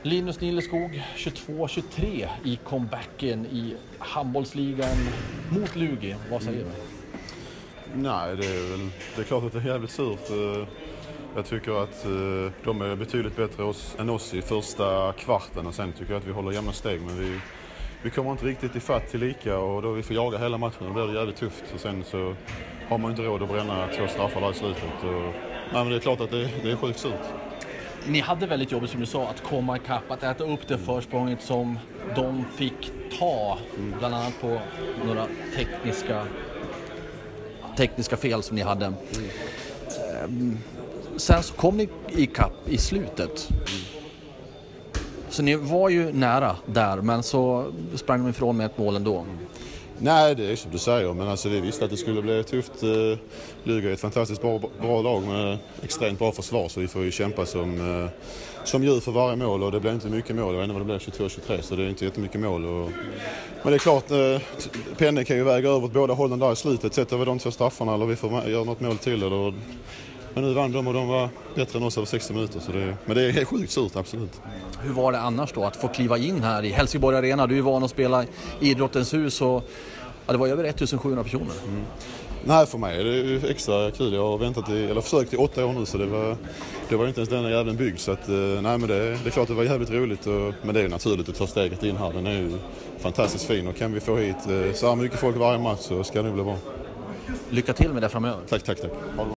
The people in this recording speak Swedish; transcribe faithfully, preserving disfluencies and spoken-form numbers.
Linus Nilleskog, tjugotvå tjugotre i comebacken i handbollsligan mot Lugi. Vad säger du? Nej, det är väl det är klart att det är jävligt surt. Jag tycker att de är betydligt bättre än oss i första kvarten och sen tycker jag att vi håller jämna steg, men vi, vi kommer inte riktigt i fatt till lika och då vi får jaga hela matchen och då blir det jävligt tufft. Och sen så har man inte råd att bränna två straffar där i slutet. Och, nej, men det är klart att det, det är sjukt surt. Ni hade väldigt jobbigt, som du sa, att komma ikapp, att äta upp det försprånget som de fick ta, bland annat på några tekniska tekniska fel som ni hade. Mm. Sen så kom ni ikapp i slutet. Mm. Så ni var ju nära där, men så sprang de ifrån med ett mål ändå. Mm. Nej, det är som du säger, men alltså vi visste att det skulle bli tufft. Lugi är ett fantastiskt bra, bra lag med extremt bra försvar, så vi får ju kämpa som, som djur för varje mål och det blir inte mycket mål. Jag vet inte vad det blir, tjugotvå tjugotre, så det är inte jättemycket mål. Och, men det är klart, Penne kan ju väga över åt båda hållen där i slutet, sätter vi de två straffarna eller vi får göra något mål till. Eller, men nu vann de och de var bättre än oss över sextio minuter, så det, men det är helt sjukt surt, absolut. Hur var det annars då att få kliva in här i Helsingborg Arena? Du är van att spela i Idrottens hus och ja, det var över ettusen personer. Mm. Nej, för mig är det extra kul. Jag har väntat i, eller försökt i åtta år nu, så det var, det var inte ens den jävla byggd. Så att, nej, men det, det är klart det var jävligt roligt. Och, men det är ju naturligt att ta steget in här. Den är ju fantastiskt fin och kan vi få hit så här mycket folk varje match så ska det bli bra. Lycka till med det framöver. Tack, tack, tack.